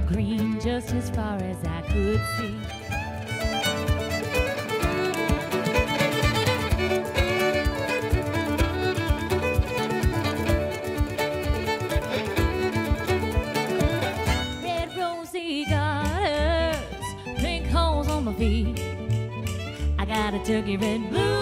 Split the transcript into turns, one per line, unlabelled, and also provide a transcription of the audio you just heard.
green just as far as I could see. Red rosy garters, pink holes on my feet. I got a turkey red blue